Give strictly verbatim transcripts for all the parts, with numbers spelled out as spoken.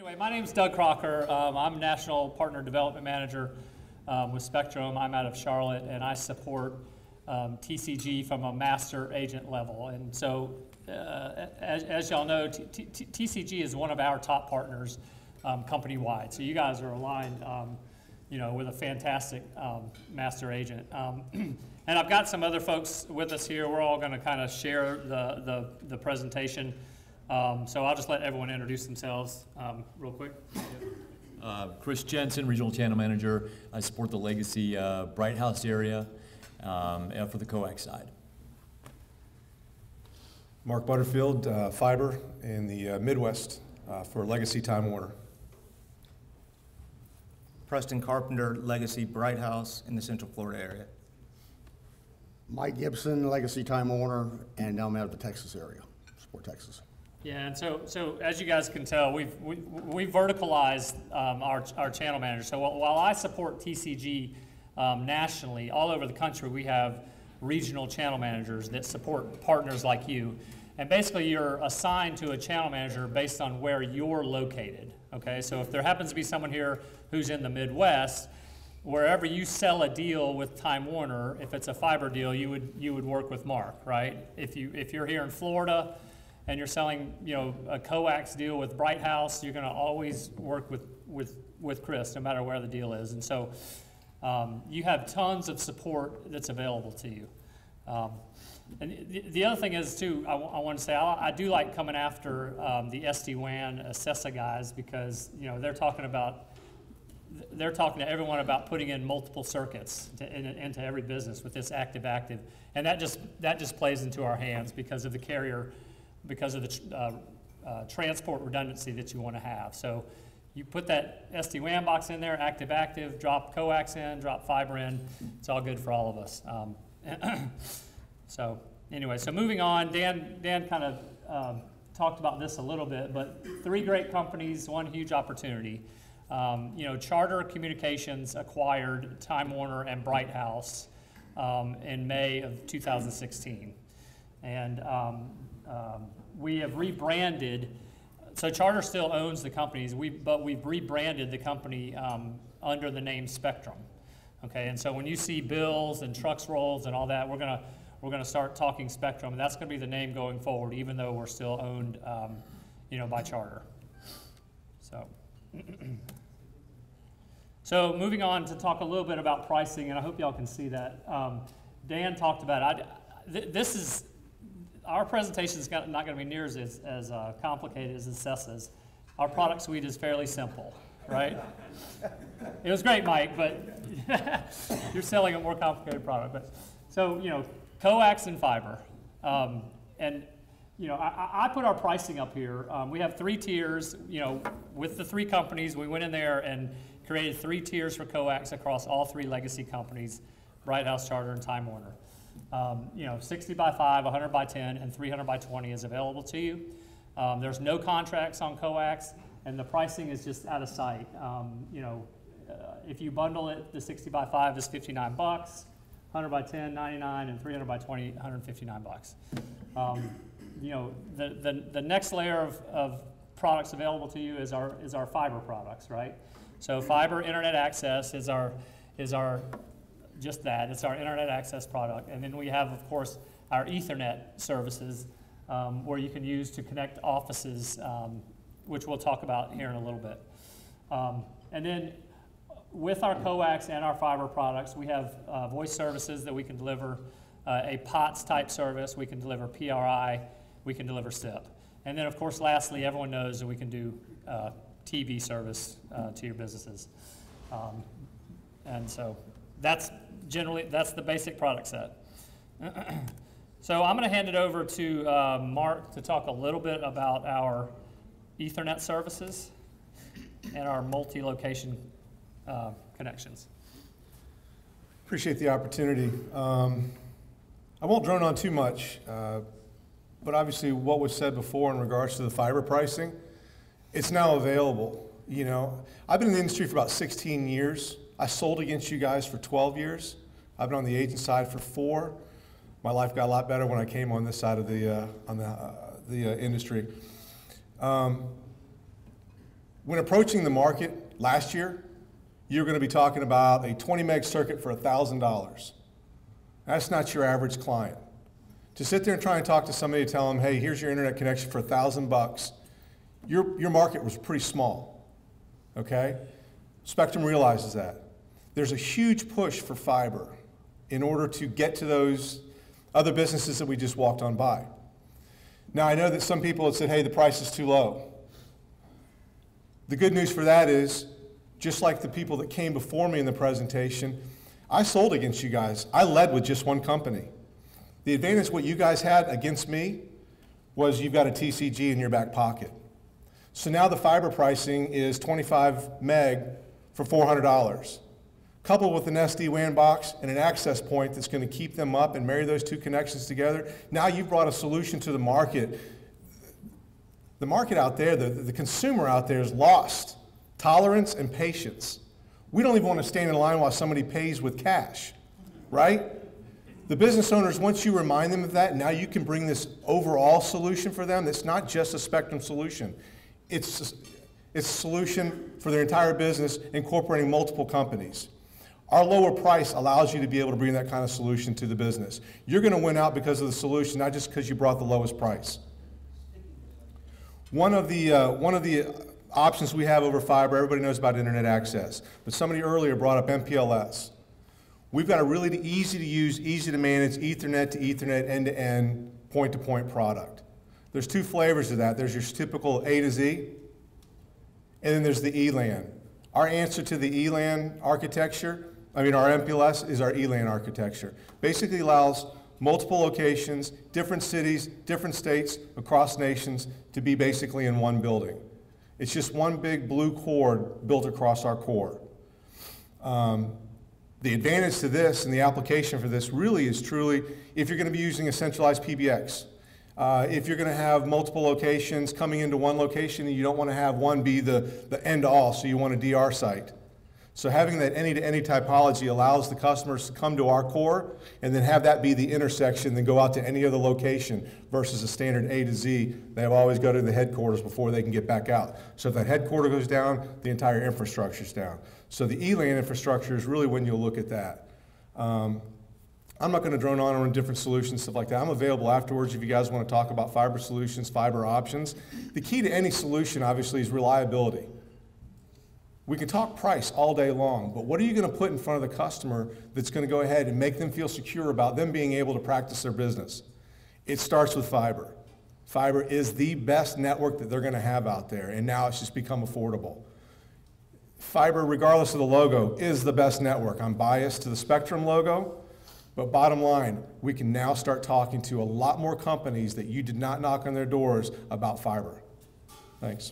anyway, my name's Doug Crocker. Um, I'm National Partner Development Manager um, with Spectrum. I'm out of Charlotte, and I support um, T C G from a master agent level. And so, uh, as, as y'all know, T T T C G is one of our top partners um, company-wide. So you guys are aligned, um, you know, with a fantastic um, master agent. Um, and I've got some other folks with us here. We're all going to kind of share the, the, the presentation. Um, so I'll just let everyone introduce themselves um, real quick. Uh, Chris Jensen, Regional Channel Manager. I support the legacy uh, Bright House area um, and for the coax side. Mark Butterfield, uh, Fiber in the uh, Midwest uh, for Legacy Time Warner. Preston Carpenter, Legacy Bright House in the Central Florida area. Mike Gibson, Legacy Time Warner, and I'm out of the Texas area, support Texas. Yeah, and so so as you guys can tell, we've we, we verticalized um, our our channel manager. So while, while I support T C G um, nationally, all over the country, we have regional channel managers that support partners like you. And basically, you're assigned to a channel manager based on where you're located. Okay, so if there happens to be someone here who's in the Midwest, wherever you sell a deal with Time Warner, if it's a fiber deal, you would you would work with Mark, right? If you if you're here in Florida and you're selling, you know, a coax deal with Bright House, you're going to always work with, with, with Chris, no matter where the deal is. And so um, you have tons of support that's available to you. Um, and the, the other thing is, too, I, I want to say, I, I do like coming after um, the S D WAN, Acessa guys, because, you know, they're talking about, they're talking to everyone about putting in multiple circuits to, in, into every business with this active-active. And that just, that just plays into our hands because of the carrier, because of the uh, uh, transport redundancy that you want to have. So you put that S D WAN box in there, active-active, drop coax in, drop fiber in. It's all good for all of us. Um, so anyway, so moving on, Dan, Dan kind of um, talked about this a little bit, but three great companies, one huge opportunity. Um, you know, Charter Communications acquired Time Warner and Bright House um, in May of two thousand sixteen. And um, um, we have rebranded, so Charter still owns the companies, we, but we've rebranded the company um, under the name Spectrum. Okay, and so when you see bills and trucks rolls and all that, we're gonna we're gonna start talking Spectrum, and that's gonna be the name going forward, even though we're still owned, um, you know, by Charter. So, so moving on to talk a little bit about pricing, and I hope y'all can see that. Um, Dan talked about it. I, th this is. Our presentation is not going to be near as, as uh, complicated as Acessa's. Our product suite is fairly simple, right? It was great, Mike, but you're selling a more complicated product. But so, you know, coax and fiber. Um, and, you know, I, I put our pricing up here. Um, we have three tiers, you know, with the three companies. We went in there and created three tiers for coax across all three legacy companies, Bright House, Charter, and Time Warner. Um, you know, sixty by five, one hundred by ten, and three hundred by twenty is available to you. Um, there's no contracts on coax, and the pricing is just out of sight. Um, you know, uh, if you bundle it, the sixty by five is fifty-nine bucks, one hundred by ten, ninety-nine, and three hundred by twenty, one hundred fifty-nine bucks. Um, you know, the, the, the next layer of, of products available to you is our, is our fiber products, right? So fiber internet access is our, is our just that. It's our internet access product. And then we have, of course, our Ethernet services um, where you can use to connect offices, um, which we'll talk about here in a little bit. Um, and then with our coax and our fiber products, we have uh, voice services that we can deliver, uh, a P O T S type service, we can deliver P R I, we can deliver S I P. And then, of course, lastly, everyone knows that we can do uh, T V service uh, to your businesses. Um, and so that's generally, that's the basic product set. So I'm going to hand it over to uh, Mark to talk a little bit about our Ethernet services and our multi-location uh, connections. Appreciate the opportunity. Um, I won't drone on too much, uh, but obviously what was said before in regards to the fiber pricing, it's now available. You know, I've been in the industry for about sixteen years. I sold against you guys for twelve years. I've been on the agent side for four. My life got a lot better when I came on this side of the uh, on the uh, the uh, industry. Um, When approaching the market last year, you're going to be talking about a twenty meg circuit for one thousand dollars. That's not your average client. To sit there and try and talk to somebody and tell them, hey, here's your internet connection for a thousand bucks, your, your market was pretty small, okay? Spectrum realizes that. There's a huge push for fiber in order to get to those other businesses that we just walked on by. Now, I know that some people have said, hey, the price is too low. The good news for that is, just like the people that came before me in the presentation, I sold against you guys. I led with just one company. The advantage what you guys had against me was you've got a T C G in your back pocket. So now the fiber pricing is twenty-five meg for four hundred dollars. Coupled with an S D WAN box and an access point that's going to keep them up and marry those two connections together, now you've brought a solution to the market. The market out there, the, the consumer out there is lost tolerance and patience. We don't even want to stand in line while somebody pays with cash, right? The business owners, once you remind them of that, now you can bring this overall solution for them. It's not just a Spectrum solution. It's, it's a solution for their entire business, incorporating multiple companies. Our lower price allows you to be able to bring that kind of solution to the business. You're going to win out because of the solution, not just because you brought the lowest price. One of the, uh, one of the options we have over fiber, everybody knows about internet access, but somebody earlier brought up M P L S. We've got a really easy to use, easy to manage Ethernet to Ethernet end-to-end point-to-point product. There's two flavors of that. There's your typical A to Z, and then there's the E LAN. Our answer to the E LAN architecture, I mean our M P L S, is our E LAN architecture. Basically allows multiple locations, different cities, different states, across nations to be basically in one building. It's just one big blue cord built across our core. Um, the advantage to this and the application for this really is truly if you're going to be using a centralized P B X. Uh, if you're going to have multiple locations coming into one location and you don't want to have one be the, the end-all, so you want a D R site. So having that any-to-any typology allows the customers to come to our core and then have that be the intersection, then go out to any other location versus a standard A to Z. They always go to the headquarters before they can get back out. So if that headquarter goes down, the entire infrastructure is down. So the E LAN infrastructure is really when you'll look at that. Um, I'm not going to drone on on different solutions, stuff like that. I'm available afterwards if you guys want to talk about fiber solutions, fiber options. The key to any solution, obviously, is reliability. We can talk price all day long, but what are you going to put in front of the customer that's going to go ahead and make them feel secure about them being able to practice their business? It starts with fiber. Fiber is the best network that they're going to have out there, and now it's just become affordable. Fiber, regardless of the logo, is the best network. I'm biased to the Spectrum logo, but bottom line, we can now start talking to a lot more companies that you did not knock on their doors about fiber. Thanks.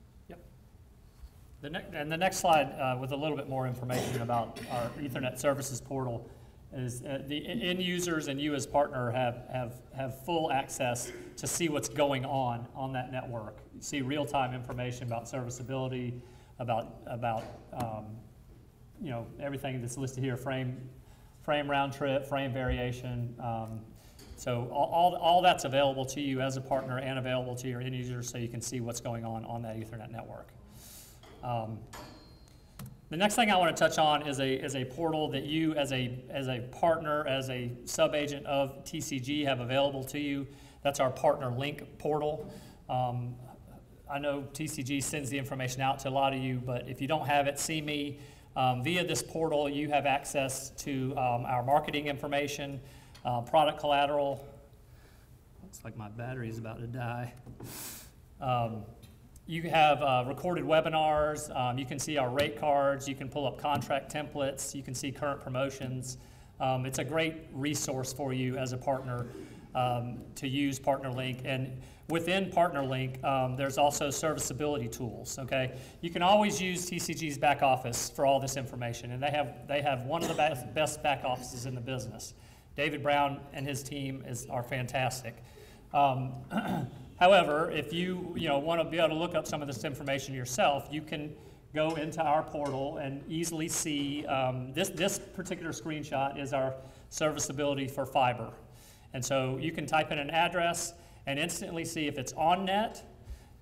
The ne- and the next slide uh, with a little bit more information about our Ethernet services portal is uh, the end users and you as partner have, have, have full access to see what's going on on that network. You see real-time information about serviceability, about, about um, you know, everything that's listed here, frame, frame round trip, frame variation. Um, so all, all, all that's available to you as a partner and available to your end users so you can see what's going on on that Ethernet network. Um, the next thing I want to touch on is a, is a portal that you as a, as a partner, as a sub-agent of T C G have available to you. That's our Partner Link portal. Um, I know T C G sends the information out to a lot of you, but if you don't have it, see me. Um, via this portal, you have access to um, our marketing information, uh, product collateral. Looks like my battery is about to die. Um, You have uh, recorded webinars, um, you can see our rate cards, you can pull up contract templates, you can see current promotions. Um, it's a great resource for you as a partner um, to use PartnerLink. And within PartnerLink, um, there's also serviceability tools, okay? You can always use T C G's back office for all this information, and they have, they have one of the best, best back offices in the business. David Brown and his team is, are fantastic. Um, However, if you, you know, want to be able to look up some of this information yourself, you can go into our portal and easily see, um, this, this particular screenshot is our serviceability for fiber. And so you can type in an address and instantly see if it's on net,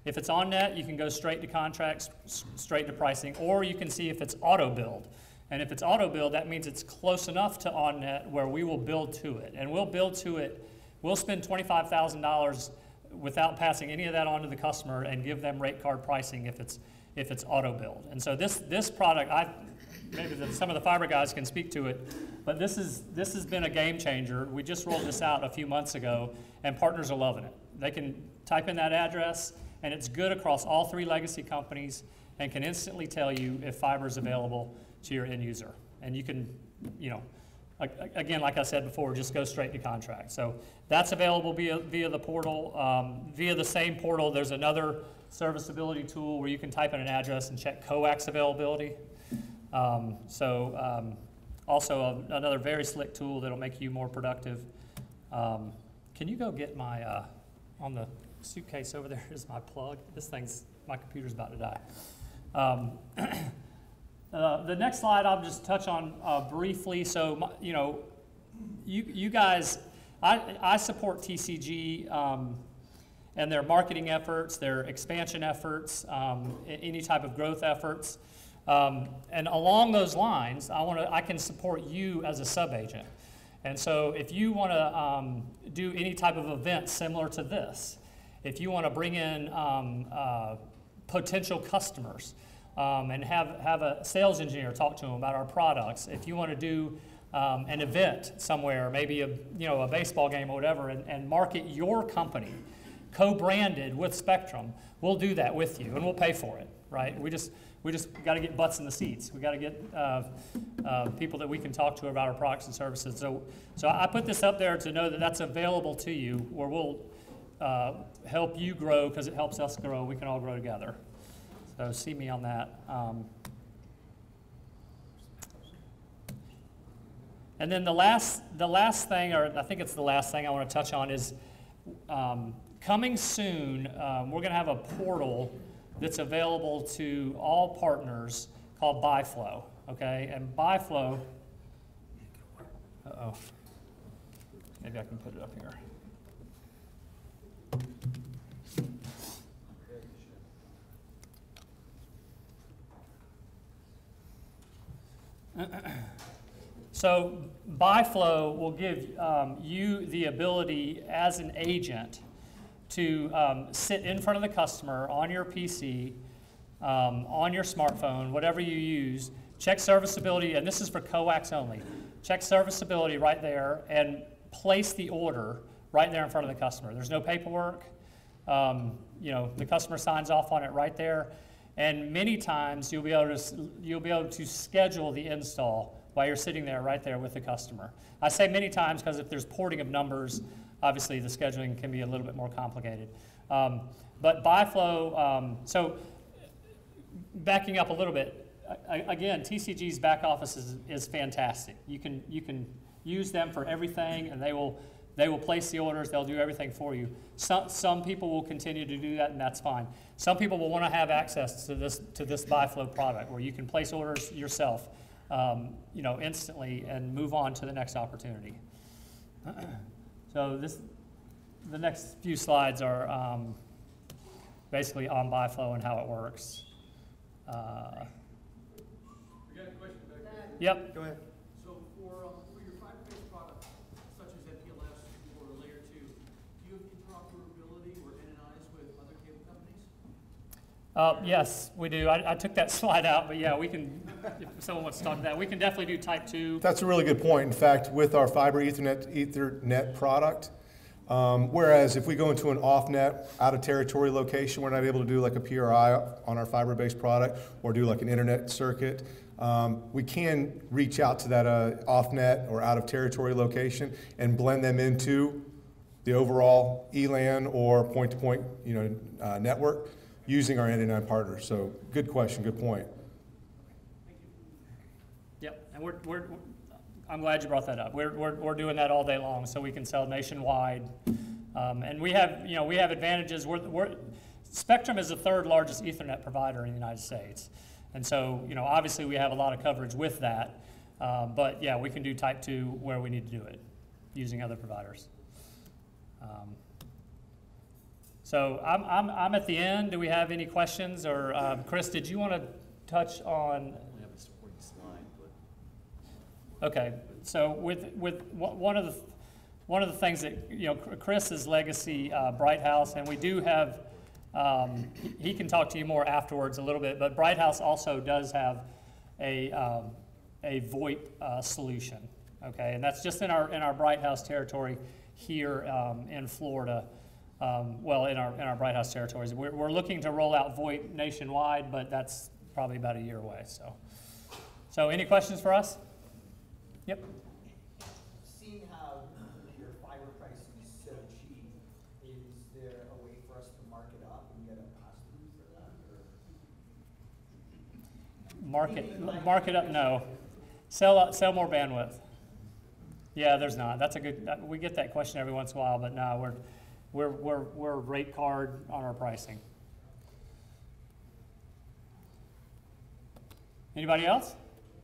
If it's on net, you can go straight to contracts, s- straight to pricing, or you can see if it's auto build. And if it's auto build, that means it's close enough to on net where we will build to it. And we'll build to it, we'll spend twenty-five thousand dollars without passing any of that on to the customer and give them rate card pricing if it's if it's auto build. And so this this product, I maybe the, some of the fiber guys can speak to it, but this is this has been a game changer. We just rolled this out a few months ago, and partners are loving it. They can type in that address, and it's good across all three legacy companies, and can instantly tell you if fiber is available to your end user. And you can, you know, a- a- again, like I said before, just go straight to contract. So that's available via via the portal. Um, via the same portal, there's another serviceability tool where you can type in an address and check coax availability. Um, so um, also a, another very slick tool that'll make you more productive. Um, can you go get my, uh, on the suitcase over there is my plug. This thing's, my computer's about to die. Um, uh, the next slide I'll just touch on uh, briefly. So, my, you know, you, you guys, I, I support T C G um, and their marketing efforts, their expansion efforts, um, any type of growth efforts. Um, and along those lines, I want to, I can support you as a sub-agent. And so if you want to um, do any type of event similar to this, if you want to bring in um, uh, potential customers um, and have, have a sales engineer talk to them about our products, if you want to do um, an event somewhere, maybe a, you know, a baseball game or whatever, and, and market your company, co-branded with Spectrum, we'll do that with you, and we'll pay for it, right? We just we just got to get butts in the seats. We got to get uh, uh, people that we can talk to about our products and services. So, so I put this up there to know that that's available to you, where we'll uh, help you grow because it helps us grow. We can all grow together. So see me on that. Um, and then the last, the last thing, or I think it's the last thing I want to touch on is. Um, Coming soon, um, we're going to have a portal that's available to all partners called BuyFlow, okay? And BuyFlow, uh-oh, maybe I can put it up here. So BuyFlow will give um, you the ability as an agent to um, sit in front of the customer on your P C, um, on your smartphone, whatever you use, check serviceability, and this is for coax only. Check serviceability right there and place the order right there in front of the customer. There's no paperwork. Um, you know, the customer signs off on it right there, and many times you'll be able to you'll be able to schedule the install while you're sitting there right there with the customer. I say many times because if there's porting of numbers, obviously the scheduling can be a little bit more complicated. Um, but BuyFlow, um, so backing up a little bit, I, again, T C G's back office is, is fantastic. You can, you can use them for everything, and they will, they will place the orders, they'll do everything for you. Some, some people will continue to do that, and that's fine. Some people will want to have access to this, to this BuyFlow product where you can place orders yourself um, you know, instantly and move on to the next opportunity. So this, the next few slides are um, basically on BuyFlow and how it works. Uh, We got a question back there. yep. Go ahead. So for, um, for your fiber-based products, such as M P L S or Layer two, do you have interoperability or N N Is with other cable companies? Uh, yes, we do. I, I took that slide out, but yeah, we can, if someone wants to talk to that, we can definitely do type two. That's a really good point. In fact, with our fiber Ethernet, Ethernet product, um, whereas if we go into an off-net, out-of-territory location, we're not able to do like a P R I on our fiber-based product or do like an internet circuit. Um, we can reach out to that uh, off-net or out-of-territory location and blend them into the overall E LAN or point-to-point, you know, uh, network using our N N I partners. So good question, good point. Yep, and we're, we're, I'm glad you brought that up. We're, we're, we're doing that all day long, so we can sell nationwide. Um, and we have, you know, we have advantages. We're, we're, Spectrum is the third largest Ethernet provider in the United States. And so, you know, obviously we have a lot of coverage with that. Um, but yeah, we can do type two where we need to do it using other providers. Um, So I'm, I'm, I'm at the end. Do we have any questions? Or um, Chris, did you want to touch on? We have a supporting slide, but. Okay, so with, with one one of the, one of the things that, you know, Chris's legacy, uh, Bright House, and we do have, um, he he can talk to you more afterwards a little bit, but Bright House also does have a, um, a VoIP uh, solution, okay? And that's just in our, in our Bright House territory here um, in Florida. Um, well, in our, in our Bright House territories. We're, we're looking to roll out VoIP nationwide, but that's probably about a year away, so. So any questions for us? Yep. Seeing how your fiber pricing is so cheap, is there a way for us to mark it up and get a pass-through for that, or? Market, mark it up, no. Sell, uh, sell more bandwidth. Yeah, there's not. That's a good, uh, we get that question every once in a while, but no, we're, we're, we're, we're rate card on our pricing. Anybody else?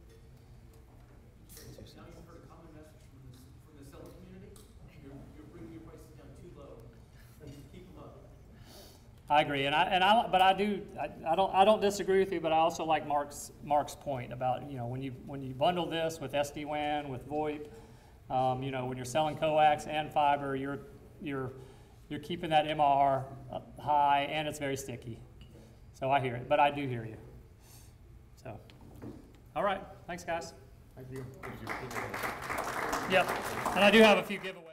Now you've heard a common message from the, from the seller community, you're, you're bringing your prices down too low, keep them up. I agree, and I, and I, but I do, I, I don't, I don't disagree with you, but I also like Mark's, Mark's point about, you know, when you, when you bundle this with S D WAN, with VoIP, um, you know, when you're selling coax and fiber, you're, you're, you're keeping that M R high, and it's very sticky. So I hear it, but I do hear you. So, all right, thanks, guys. Thank you. Yep, and I do have a few giveaways.